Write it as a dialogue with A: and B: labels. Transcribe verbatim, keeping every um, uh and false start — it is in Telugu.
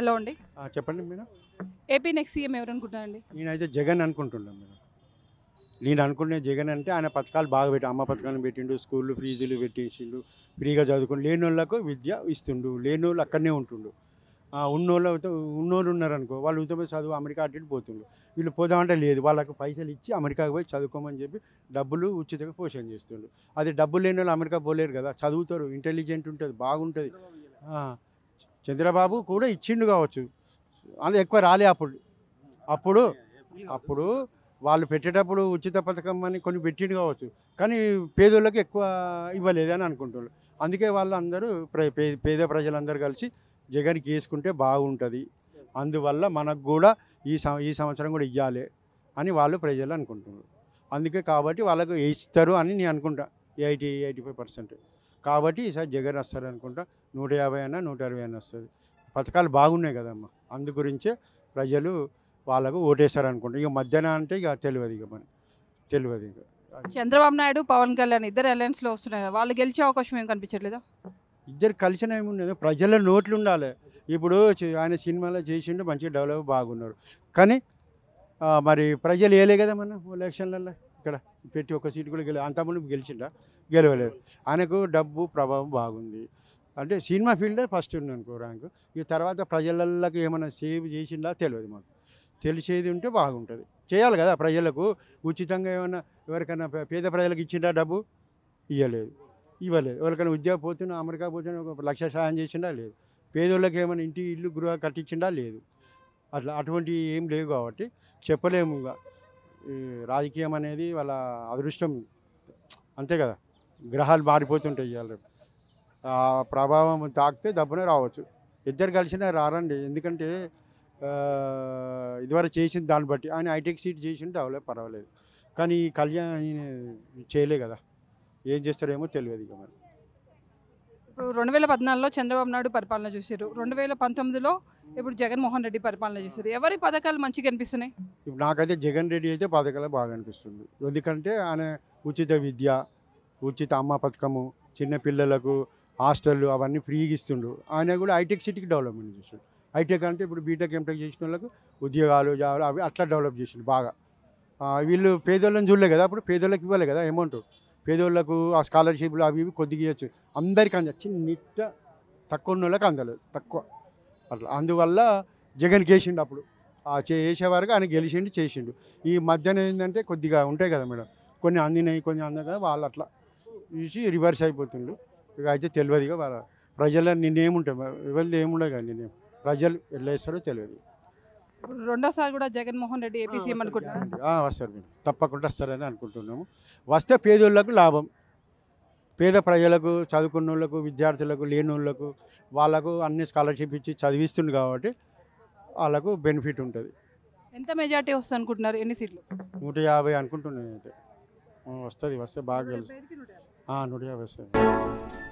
A: హలో అండి.
B: ఆ, చెప్పండి మేడం.
A: ఏపీ నెక్స్ట్ సీఎం ఎవరు అనుకుంటున్నారండి?
B: నేనైతే జగన్ అనుకుంటున్నాను మేడం. నేను అనుకునే జగన్ అంటే ఆయన పథకాలు బాగా పెట్టి అమ్మ పథకాలను పెట్టిండు, స్కూళ్ళు ఫీజులు పెట్టించిండు, ఫ్రీగా చదువుకుని లేని వాళ్ళకు విద్య ఇస్తుండు, లేని వాళ్ళు అక్కడనే ఉంటుండు. ఆ, ఉన్నోళ్ళు అయితే ఉన్నోళ్ళు ఉన్నారనుకో వాళ్ళు ఉత్తమ చదువు అమెరికా అటు ఇటు పోతుండు. వీళ్ళు పోదామంటే లేదు, వాళ్ళకు పైసలు ఇచ్చి అమెరికాకు పోయి చదువుకోమని చెప్పి డబ్బులు ఉచితంగా పోషణ చేస్తుండు. అది డబ్బులు లేని వాళ్ళు అమెరికా పోలేరు కదా, చదువుతారు, ఇంటెలిజెంట్ ఉంటుంది, బాగుంటుంది. ఆ, చంద్రబాబు కూడా ఇచ్చిండు కావచ్చు, అది ఎక్కువ రాలే అప్పుడు. అప్పుడు అప్పుడు వాళ్ళు పెట్టేటప్పుడు ఉచిత పథకం అని కొన్ని పెట్టిండు కావచ్చు, కానీ పేదోళ్ళకి ఎక్కువ ఇవ్వలేదని అనుకుంటున్నారు. అందుకే వాళ్ళు అందరూ ప్ర పే- పేద ప్రజలందరూ కలిసి జగన్కి వేసుకుంటే బాగుంటుంది, అందువల్ల మనకు కూడా ఈ సం ఈ సంవత్సరం కూడా ఇవ్వాలి అని వాళ్ళు ప్రజలు అనుకుంటున్నారు. అందుకే కాబట్టి వాళ్ళకు ఇస్తారు అని నేను అనుకుంటా, ఎయిటీ ఎయిటీ ఫైవ్ పర్సెంట్. కాబట్టి ఈసారి జగన్ వస్తారు అనుకుంటా. నూట యాభై అయినా నూట అరవై అయినా వస్తుంది. పథకాలు బాగున్నాయి కదమ్మా, అందు గురించే ప్రజలు వాళ్ళకు ఓటేస్తారు అనుకుంటా. ఇక మధ్యాహ్నం అంటే ఇక తెలియదు, ఇక మనకి తెలియదు ఇక.
A: చంద్రబాబు నాయుడు, పవన్ కళ్యాణ్ ఇద్దరు అలయన్స్లో వస్తున్నాయి కదా, వాళ్ళు గెలిచే అవకాశం ఏం కనిపించట్లేదా?
B: ఇద్దరు కలిసిన ఏమున్నది, ప్రజల నోట్లు ఉండాలి. ఇప్పుడు చి- ఆయన సినిమాలో చేసిండు, మంచిగా డెవలప్ బాగున్నారు, కానీ ఆ, మరి ప్రజలు వేయలే కదా మన ఎలక్షన్లలో. ఇక్కడ పెట్టి ఒక సీటు కూడా గెల అంతకుముందు గెలిచిండా, గెలవలేదు. ఆయనకు డబ్బు ప్రభావం బాగుంది, అంటే సినిమా ఫీల్డే ఫస్ట్ ఉంది అనుకో ర్యాంకు. ఈ తర్వాత ప్రజలకి ఏమైనా సేవ్ చేసిందా తెలియదు మాకు. తెలిసేది ఉంటే బాగుంటుంది, చేయాలి కదా ప్రజలకు. ఉచితంగా ఏమైనా ఎవరికైనా పే- పేద ప్రజలకు ఇచ్చిండా డబ్బు? ఇవ్వలేదు, ఇవ్వలేదు. ఎవరికైనా ఉద్యోగం పోతున్నా అమెరికా పోతున్నా ఒక లక్ష సాయం చేసిండా? లేదు. పేదోళ్ళకి ఏమైనా ఇంటి ఇల్లు గృహ కట్టించిండా? లేదు. అట్లా అటువంటి ఏం లేవు కాబట్టి చెప్పలేము. ఇక ఈ రాజకీయం అనేది వాళ్ళ అదృష్టం, అంతే కదా. గ్రహాలు మారిపోతుంటాయి ఇవాళ రేపు. ఆ ప్రభావం తాకితే దబ్బునే రావచ్చు. ఇద్దరు కలిసినా రారండి, ఎందుకంటే ఆ, ఇదివరకు చేసిన దాన్ని బట్టి ఆయన హైటెక్ సీట్ చేసింటే అవలే పర్వాలేదు, కానీ ఈ కళ్యాణ్ ఈయన చేయలే కదా, ఏం చేస్తారేమో తెలియదు ఇక మరి.
A: ఇప్పుడు రెండు వేల పద్నాలుగులో చంద్రబాబు నాయుడు పరిపాలన చూసారు, రెండు వేల పంతొమ్మిదిలో ఇప్పుడు జగన్మోహన్ రెడ్డి పరిపాలన చూసారు. ఎవరి పథకాలు మంచిగా అనిపిస్తున్నాయి?
B: ఇప్పుడు నాకైతే జగన్ రెడ్డి అయితే పథకాలు బాగా అనిపిస్తుంది. ఎందుకంటే ఆయన ఉచిత విద్య, ఉచిత అమ్మ పథకము, చిన్నపిల్లలకు హాస్టళ్ళు అవన్నీ ఫ్రీగా ఇస్తుండు. ఆయన కూడా హైటెక్ సిటీకి డెవలప్మెంట్ చేసిండు. హైటెక్ అంటే ఇప్పుడు బీటెక్ ఎంటెక్ చేసిన వాళ్ళకు ఉద్యోగాలు జాబులు అవి అట్లా డెవలప్ చేసిండు బాగా. ఆ, వీళ్ళు పేదోళ్ళని చూడలే కదా, అప్పుడు పేదోళ్ళకి ఇవ్వలే కదా అమౌంట్. పేదోళ్ళకు ఆ స్కాలర్షిప్లు అవి ఇవి కొద్దిగా ఇవ్వచ్చు, అందరికీ అంద చిన్న తక్కువ ఉన్న వాళ్ళకి అందలేదు, తక్కువ అట్లా. అందువల్ల జగన్కి వేసిండు అప్పుడు. ఆ చే వేసే వరకు ఆయన గెలిచిండు, చేసిండు. ఈ మధ్యన ఏంటంటే కొద్దిగా ఉంటాయి కదా మేడం, కొన్ని అందినాయి కొన్ని అందక వాళ్ళు అట్లా చూసి రివర్స్ అయిపోతుండ్రు. ఇక అయితే తెలియదు, ఇక వాళ్ళ ప్రజల నిన్నేముంటాయి, ఎవరిది ఏముండదు కదా నిన్నేం, ప్రజలు ఎట్లా వేస్తారో తెలియదు.
A: ఇప్పుడు రెండోసారి కూడా జగన్మోహన్ రెడ్డి ఏపీ సీఎం అనుకుంటున్నారు.
B: ఆ, వస్తారు మేడం, తప్పకుండా వస్తారని అనుకుంటున్నాము. వస్తే పేదోళ్ళకు లాభం, పేద ప్రజలకు, చదువుకున్న వాళ్ళకు, విద్యార్థులకు, లేని వాళ్ళకు వాళ్ళకు అన్ని స్కాలర్షిప్ ఇచ్చి చదివిస్తుంది కాబట్టి వాళ్ళకు బెనిఫిట్ ఉంటుంది.
A: ఎంత మెజార్టీ వస్తుంది అనుకుంటున్నారు? ఎన్ని సీట్లు?
B: నూట యాభై అనుకుంటున్నాను అయితే. వస్తుంది, వస్తే బాగా తెలుసు. నూట యాభై వస్తుంది.